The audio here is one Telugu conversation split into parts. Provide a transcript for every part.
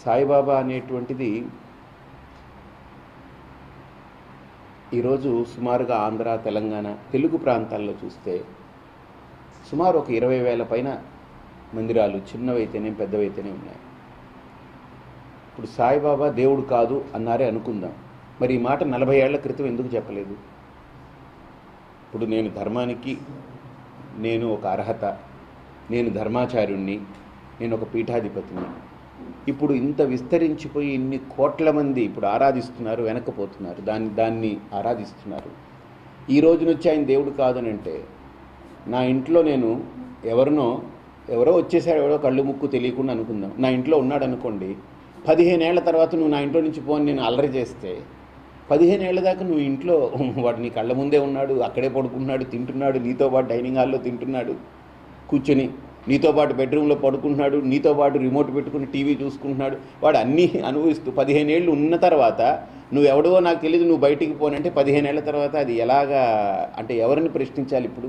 సాయిబాబా అనేటువంటిది ఈరోజు సుమారుగా ఆంధ్ర, తెలంగాణ, తెలుగు ప్రాంతాల్లో చూస్తే సుమారు ఒక 20,000 పైన మందిరాలు చిన్నవైతేనే పెద్దవైతేనే ఉన్నాయి. ఇప్పుడు సాయిబాబా దేవుడు కాదు అన్నారే అనుకుందాం. మరి ఈ మాట 40 ఏళ్ల క్రితం ఎందుకు చెప్పలేదు? ఇప్పుడు నేను ధర్మానికి నేను ఒక అర్హత, నేను ధర్మాచార్యుణ్ణి, నేను ఒక పీఠాధిపతిని. ఇప్పుడు ఇంత విస్తరించిపోయి ఇన్ని కోట్ల మంది ఇప్పుడు ఆరాధిస్తున్నారు, వెనక్కిపోతున్నారు, దాన్ని ఆరాధిస్తున్నారు. ఈ రోజు నుంచి ఆయన దేవుడు కాదని అంటే నా ఇంట్లో నేను ఎవరో వచ్చేసాడు, ఎవరో కళ్ళు ముక్కు తెలియకుండా అనుకుందాం, నా ఇంట్లో ఉన్నాడు అనుకోండి. 15 ఏళ్ల తర్వాత నువ్వు నా ఇంట్లో నుంచి పోని నేను అల్లరి చేస్తే 15 ఏళ్ల దాకా నువ్వు ఇంట్లో వాడు నీ కళ్ళ ముందే ఉన్నాడు, అక్కడే పడుకుంటున్నాడు, తింటున్నాడు, నీతో పాటు డైనింగ్ హాల్లో తింటున్నాడు కూర్చొని, నీతో పాటు బెడ్రూమ్లో పడుకుంటున్నాడు, నీతో పాటు రిమోట్ పెట్టుకుని టీవీ చూసుకుంటున్నాడు. వాడు అన్నీ అనుభవిస్తూ 15 ఏళ్ళు ఉన్న తర్వాత నువ్వెవడో నాకు తెలియదు, నువ్వు బయటికి పోనంటే 15 ఏళ్ల తర్వాత అది ఎలాగా అంటే ఎవరిని ప్రశ్నించాలి? ఇప్పుడు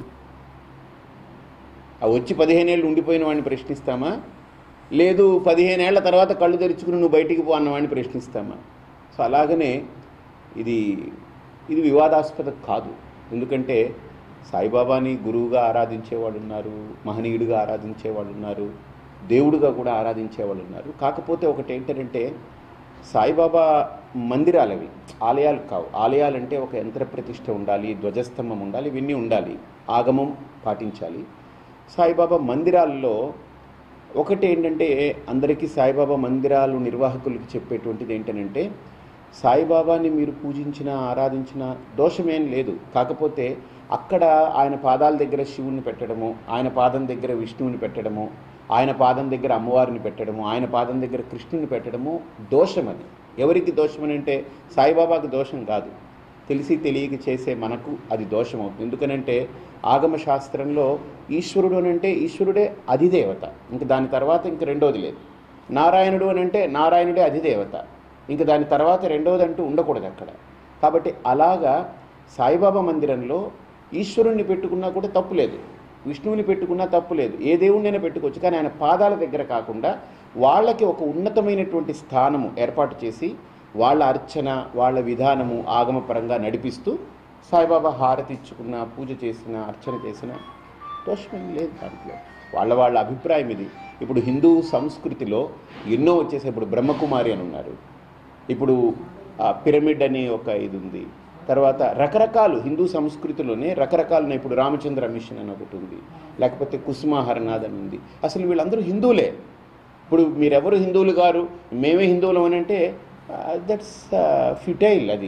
ఆ వచ్చి 15 ఏళ్ళు ఉండిపోయిన వాడిని ప్రశ్నిస్తామా? లేదు 15 ఏళ్ల తర్వాత కళ్ళు తెరుచుకుని నువ్వు బయటికి పో అన్నవాడిని ప్రశ్నిస్తామా? సో అలాగనే ఇది వివాదాస్పదం కాదు. ఎందుకంటే సాయిబాబాని గురువుగా ఆరాధించేవాళ్ళు ఉన్నారు, మహనీయుడిగా ఆరాధించేవాళ్ళు ఉన్నారు, దేవుడిగా కూడా ఆరాధించేవాళ్ళు ఉన్నారు. కాకపోతే ఒకటి ఏంటంటే సాయిబాబా మందిరాలు అవి ఆలయాలు కావు. ఆలయాలంటే ఒక యంత్ర ప్రతిష్ఠ ఉండాలి, ధ్వజస్తంభం ఉండాలి, ఇవన్నీ ఉండాలి, ఆగమం పాటించాలి. సాయిబాబా మందిరాల్లో ఒకటి ఏంటంటే అందరికీ సాయిబాబా మందిరాలు నిర్వాహకులకి చెప్పేటువంటిది ఏంటంటే సాయిబాబాని మీరు పూజించిన ఆరాధించిన దోషమేం లేదు. కాకపోతే అక్కడ ఆయన పాదాల దగ్గర శివుని పెట్టడము, ఆయన పాదం దగ్గర విష్ణువుని పెట్టడము, ఆయన పాదం దగ్గర అమ్మవారిని పెట్టడము, ఆయన పాదం దగ్గర కృష్ణుని పెట్టడము దోషం. అది ఎవరికి దోషం అని అంటే సాయిబాబాకి దోషం కాదు, తెలిసి తెలియక చేసే మనకు అది దోషం అవుతుంది. ఎందుకనంటే ఆగమ శాస్త్రంలో ఈశ్వరుడు అని అంటే ఈశ్వరుడే అధిదేవత, ఇంకా దాని తర్వాత ఇంక రెండోది లేదు. నారాయణుడు అని అంటే నారాయణుడే అధిదేవత, ఇంకా దాని తర్వాత రెండోది అంటూ ఉండకూడదు అక్కడ. కాబట్టి అలాగా సాయిబాబా మందిరంలో ఈశ్వరుణ్ణి పెట్టుకున్నా కూడా తప్పు లేదు, విష్ణువుని పెట్టుకున్నా తప్పు లేదు, ఏ దేవుణ్ణైనా పెట్టుకోవచ్చు. కానీ ఆయన పాదాల దగ్గర కాకుండా వాళ్ళకి ఒక ఉన్నతమైనటువంటి స్థానము ఏర్పాటు చేసి వాళ్ళ అర్చన, వాళ్ళ విధానము ఆగమపరంగా నడిపిస్తూ సాయిబాబా హారతి ఇచ్చుకున్న, పూజ చేసిన, అర్చన చేసిన దోషమేం లేదు దాంట్లో. వాళ్ళ అభిప్రాయం ఇది. ఇప్పుడు హిందూ సంస్కృతిలో ఎన్నో వచ్చేసాయి. ఇప్పుడు బ్రహ్మకుమారి అని ఉన్నారు, ఇప్పుడు పిరమిడ్ అని ఒక ఇది ఉంది, తర్వాత రకరకాలు హిందూ సంస్కృతిలోనే రకరకాలు. ఇప్పుడు రామచంద్ర మిషన్ అని ఒకటి ఉంది, లేకపోతే కుసుమ హరనాథ్ అని ఉంది. అసలు వీళ్ళందరూ హిందువులే. ఇప్పుడు మీరెవరు హిందువులు గారు, మేమే హిందువులం అని అంటే దట్స్ ఫిటైల్. అది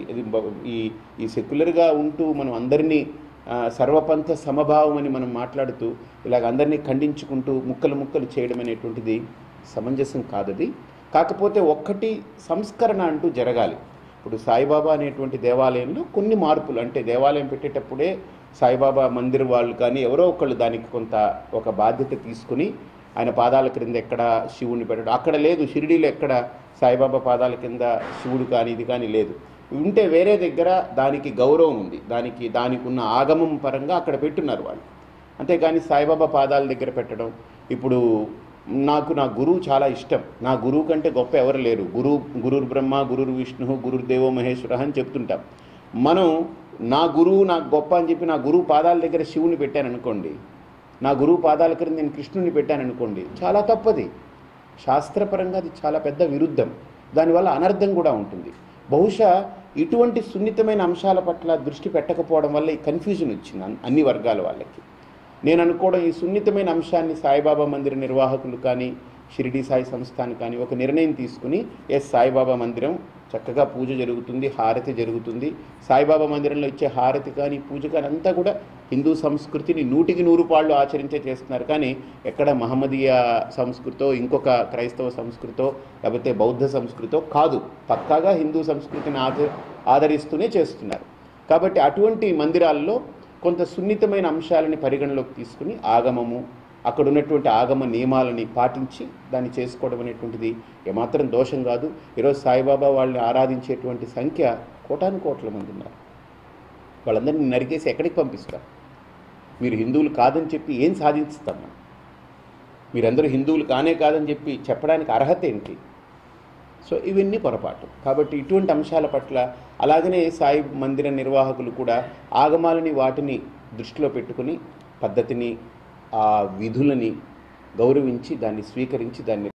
ఈ సెక్యులర్గా ఉంటూ మనం అందరినీ సర్వపంథ సమభావం అని మనం మాట్లాడుతూ ఇలాగ అందరినీ ఖండించుకుంటూ ముక్కలు చేయడం అనేటువంటిది సమంజసం కాదది. కాకపోతే ఒక్కటి సంస్కరణ అంటూ జరగాలి. ఇప్పుడు సాయిబాబా అనేటువంటి దేవాలయంలో కొన్ని మార్పులు, అంటే దేవాలయం పెట్టేటప్పుడే సాయిబాబా మందిర్ వాళ్ళు కానీ ఎవరో ఒకళ్ళు దానికి కొంత ఒక బాధ్యత తీసుకుని ఆయన పాదాల క్రింద ఎక్కడ శివుని పెట్టడం అక్కడ లేదు. షిరిడీలో ఎక్కడ సాయిబాబా పాదాల కింద శివుడు కానీ ఇది కానీ లేదు. ఉంటే వేరే దగ్గర దానికి గౌరవం ఉంది, దానికి ఉన్న ఆగమం పరంగా అక్కడ పెట్టున్నారు వాళ్ళు. అంతేగాని సాయిబాబా పాదాల దగ్గర పెట్టడం. ఇప్పుడు నాకు నా గురువు చాలా ఇష్టం, నా గురువు కంటే గొప్ప ఎవరు లేరు, గురుర్ బ్రహ్మ గురుర్ విష్ణు గురుర్దేవో మహేశ్వర అని చెప్తుంటాం మనం. నా గురువు నాకు గొప్ప అని చెప్పి నా గురువు పాదాల దగ్గర శివుని పెట్టాను అనుకోండి, నా గురువు పాదాల క్రింద నేను కృష్ణుని పెట్టాను అనుకోండి, చాలా తప్పది. శాస్త్రపరంగా అది చాలా పెద్ద విరుద్ధం. దానివల్ల అనర్థం కూడా ఉంటుంది. బహుశా ఇటువంటి సున్నితమైన అంశాల పట్ల దృష్టి పెట్టకపోవడం వల్ల ఈ కన్ఫ్యూజన్ వచ్చింది అన్ని వర్గాల వాళ్ళకి. నేను అనుకోవడం ఈ సున్నితమైన అంశాన్ని సాయిబాబా మందిర నిర్వాహకులు కానీ షిరిడీ సాయి సంస్థాన్ కానీ ఒక నిర్ణయం తీసుకుని సాయిబాబా మందిరం చక్కగా పూజ జరుగుతుంది, హారతి జరుగుతుంది. సాయిబాబా మందిరంలో ఇచ్చే హారతి కానీ పూజ కానీ అంతా కూడా హిందూ సంస్కృతిని 100కి 100 పాళ్ళు ఆచరించే చేస్తున్నారు. కానీ ఎక్కడ మహమ్మదీయ సంస్కృతో ఇంకొక క్రైస్తవ సంస్కృతో లేకపోతే బౌద్ధ సంస్కృతో కాదు, పక్కాగా హిందూ సంస్కృతిని ఆదరిస్తూనే చేస్తున్నారు. కాబట్టి అటువంటి మందిరాల్లో కొంత సున్నితమైన అంశాలని పరిగణలోకి తీసుకుని ఆగమము, అక్కడ ఉన్నటువంటి ఆగమ నియమాలని పాటించి దాన్ని చేసుకోవడం అనేటువంటిది ఏమాత్రం దోషం కాదు. ఈరోజు సాయిబాబా వాళ్ళని ఆరాధించేటువంటి సంఖ్య కోటాను మంది ఉన్నారు. వాళ్ళందరినీ నరికేసి ఎక్కడికి పంపిస్తారు? మీరు హిందువులు కాదని చెప్పి ఏం సాధిస్తాం మనం? మీరందరూ హిందువులు కానే కాదని చెప్పి చెప్పడానికి అర్హత ఏంటి? సో ఇవన్నీ పొరపాటు. కాబట్టి ఇటువంటి అంశాల పట్ల అలాగనే సాయి మందిర నిర్వాహకులు కూడా ఆగమాలని వాటిని దృష్టిలో పెట్టుకుని పద్ధతిని, ఆ విధులని గౌరవించి దాన్ని స్వీకరించి దాన్ని